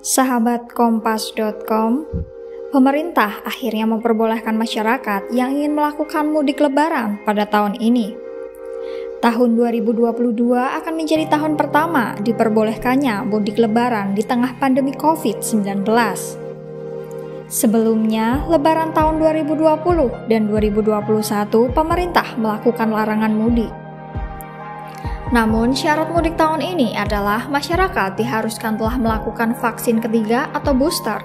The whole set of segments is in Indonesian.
Sahabat Kompas.com, pemerintah akhirnya memperbolehkan masyarakat yang ingin melakukan mudik lebaran pada tahun ini. Tahun 2022 akan menjadi tahun pertama diperbolehkannya mudik lebaran di tengah pandemi COVID-19. Sebelumnya, lebaran tahun 2020 dan 2021 pemerintah melakukan larangan mudik. Namun, syarat mudik tahun ini adalah masyarakat diharuskan telah melakukan vaksin ketiga atau booster.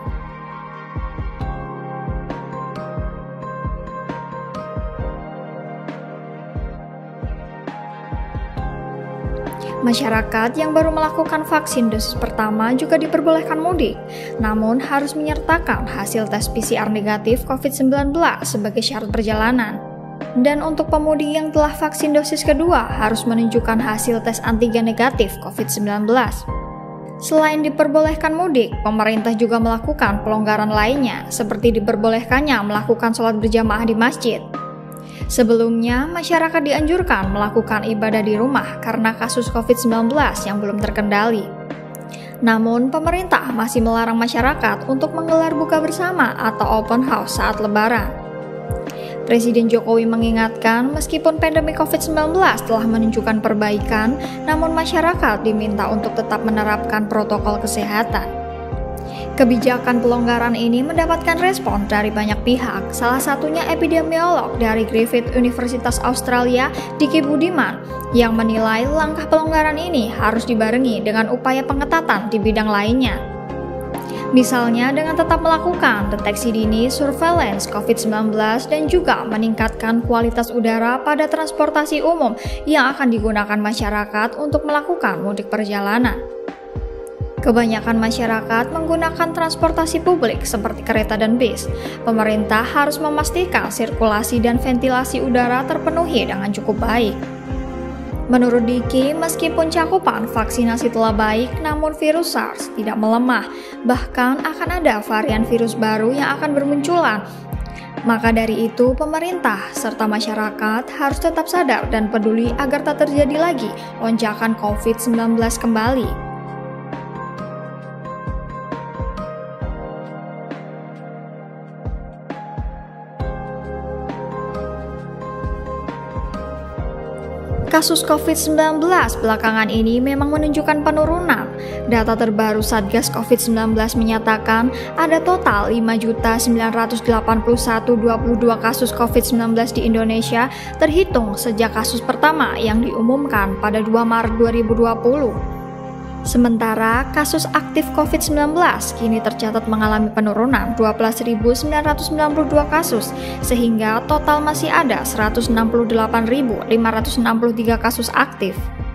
Masyarakat yang baru melakukan vaksin dosis pertama juga diperbolehkan mudik, namun harus menyertakan hasil tes PCR negatif COVID-19 sebagai syarat perjalanan. Dan untuk pemudik yang telah vaksin dosis kedua harus menunjukkan hasil tes antigen negatif COVID-19. Selain diperbolehkan mudik, pemerintah juga melakukan pelonggaran lainnya, seperti diperbolehkannya melakukan sholat berjamaah di masjid. Sebelumnya, masyarakat dianjurkan melakukan ibadah di rumah karena kasus COVID-19 yang belum terkendali. Namun, pemerintah masih melarang masyarakat untuk menggelar buka bersama atau open house saat lebaran. Presiden Jokowi mengingatkan meskipun pandemi COVID-19 telah menunjukkan perbaikan, namun masyarakat diminta untuk tetap menerapkan protokol kesehatan. Kebijakan pelonggaran ini mendapatkan respon dari banyak pihak, salah satunya epidemiolog dari Griffith Universitas Australia, Diki Budiman, yang menilai langkah pelonggaran ini harus dibarengi dengan upaya pengetatan di bidang lainnya. Misalnya dengan tetap melakukan deteksi dini, surveillance COVID-19, dan juga meningkatkan kualitas udara pada transportasi umum yang akan digunakan masyarakat untuk melakukan mudik perjalanan. Kebanyakan masyarakat menggunakan transportasi publik seperti kereta dan bis. Pemerintah harus memastikan sirkulasi dan ventilasi udara terpenuhi dengan cukup baik. Menurut Diki, meskipun cakupan vaksinasi telah baik, namun virus SARS tidak melemah. Bahkan akan ada varian virus baru yang akan bermunculan. Maka dari itu, pemerintah serta masyarakat harus tetap sadar dan peduli agar tak terjadi lagi lonjakan COVID-19 kembali. Kasus COVID-19 belakangan ini memang menunjukkan penurunan. Data terbaru Satgas COVID-19 menyatakan ada total 5.981.022 kasus COVID-19 di Indonesia terhitung sejak kasus pertama yang diumumkan pada 2 Maret 2020. Sementara kasus aktif COVID-19 kini tercatat mengalami penurunan 12.992 kasus, sehingga total masih ada 168.563 kasus aktif.